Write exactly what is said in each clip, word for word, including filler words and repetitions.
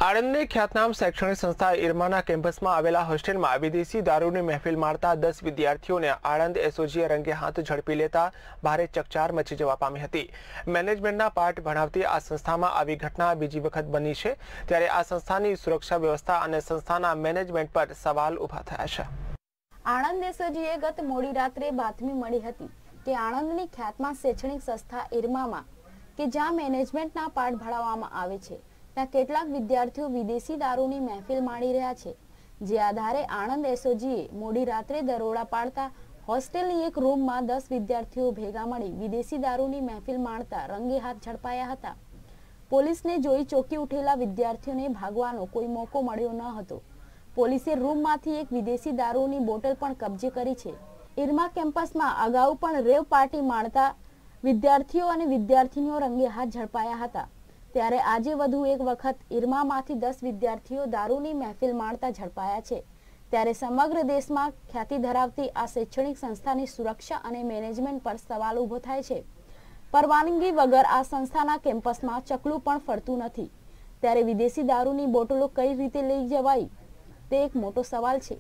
આણંદની ખ્યાતનામ શૈક્ષણિક સંસ્થા ઇરમાના કેમ્પસમાં આવેલા હોસ્ટેલમાં વિદેશી દારૂની મહેફિલ મારતા દસ વિદ્યાર્થીઓને આણંદ એસઓજીએ રંગે હાથ ઝડપી લેતા ભારે ચકચાર મચી જવા પામી હતી। મેનેજમેન્ટના પાઠ ભણાવતી આ સંસ્થામાં આવી ઘટના બીજી વખત બની છે, ત્યારે આ સંસ્થાની સુરક્ષા વ્યવસ્થા અને સંસ્થાના મેનેજમેન્ટ પર સવાલ ઊભા થયા છે। આણંદ એસઓજીએ ગત મોડી રાત્રે બાતમી મળી હતી કે આણંદની ખ્યાતનામ શૈક્ષણિક સંસ્થા ઇરમામાં કે જ્યાં મેનેજમેન્ટના પાઠ ભણાવવામાં આવે છે, ત્યાં કેટલાક વિદ્યાર્થીઓ વિદેશી દારૂની મહેફિલ માણી રહ્યા છે। જે આધારે આણંદ એસઓજીએ મોડી રાત્રે દરોડા પાડતા હોસ્ટેલની એક રૂમમાં દસ વિદ્યાર્થીઓ ભેગા મળી વિદેશી દારૂની મહેફિલ માણતા રંગે હાથ ઝડપાયા હતા। પોલીસને જોઈ ચોંકી ઉઠેલા વિદ્યાર્થીઓને ભાગવાનો કોઈ મોકો મળ્યો ન હતો। પોલીસે રૂમમાંથી એક વિદેશી દારૂની બોટલ પણ કબજે કરી છે। ઇરમા કેમ્પસમાં અગાઉ પણ રેવ પાર્ટી માણતા વિદ્યાર્થીઓ અને વિદ્યાર્થીનીઓ રંગે હાથ ઝડપાયા હતા, ત્યારે આજે વધુ એક વખત ઇરમામાંથી દસ વિદ્યાર્થીઓ દારૂની મહેફિલ માણતા ઝડપાયા છે। ત્યારે સમગ્ર દેશમાં ખ્યાતિ ધરાવતી આ શૈક્ષણિક સંસ્થાની સુરક્ષા અને મેનેજમેન્ટ પર સવાલ ઊભો થાય છે। પરવાનગી વગર આ સંસ્થાના કેમ્પસમાં ચકલું પણ ફરતું નથી, ત્યારે વિદેશી દારૂની બોટલો કઈ રીતે લઈ જવાય તે એક મોટો સવાલ છે।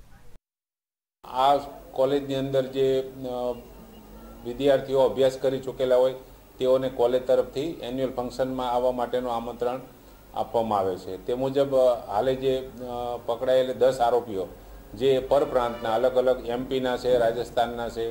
આ કોલેજની અંદર જે વિદ્યાર્થીઓ અભ્યાસ કરી ચૂકેલા હોય તેઓને કોલેજ તરફથી એન્યુઅલ ફંક્શનમાં આવવા માટેનું આમંત્રણ આપવામાં આવે છે। તે મુજબ હાલે જે પકડાયેલા દસ આરોપીઓ જે પરપ્રાંતના અલગ અલગ એમપીના છે, રાજસ્થાનના છે,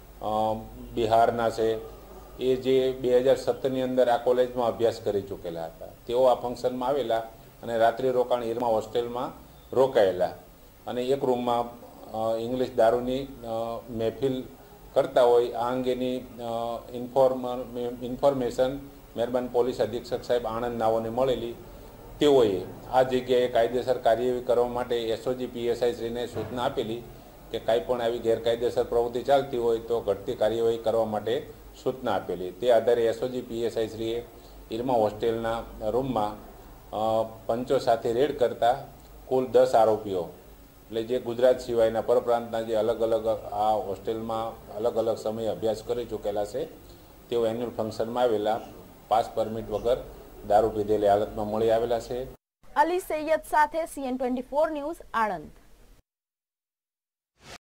બિહારના છે, એ જે બે હજાર સત્તરની અંદર આ કોલેજમાં અભ્યાસ કરી ચૂકેલા હતા, તેઓ આ ફંક્શનમાં આવેલા અને રાત્રિ રોકાણ ઇરમા હોસ્ટેલમાં રોકાયેલા અને એક રૂમમાં ઇંગ્લિશ દારૂની મહેફિલ કરતા હોય આ અંગેની ઇન્ફોર્મ ઇન્ફોર્મેશન મહેરબાન પોલીસ અધિક્ષક સાહેબ આણંદ નાઓને મળેલી। તેઓએ આ જગ્યાએ કાયદેસર કાર્યવાહી કરવા માટે એસઓજી પીએસઆઈ શ્રીને સૂચના આપેલી કે કાંઈ પણ આવી ગેરકાયદેસર પ્રવૃત્તિ ચાલતી હોય તો ઘટતી કાર્યવાહી કરવા માટે સૂચના આપેલી। તે આધારે એસઓજી પીએસઆઈ શ્રીએ ઇરમા હોસ્ટેલના રૂમમાં પંચો સાથે રેડ કરતા કુલ દસ આરોપીઓ એટલે જે ગુજરાત સિવાયના પરપ્રાંતના જે અલગ અલગ આ હોસ્ટેલમાં અલગ અલગ સમયે અભ્યાસ કરી ચૂકેલા છે, તેઓ એન્યુઅલ ફંક્શનમાં આવેલા પાસ પરમિટ વગર દારૂ પીધેલી હાલતમાં મળી આવેલા છે। અલી સૈયદ સાથે CN twenty four news Anand.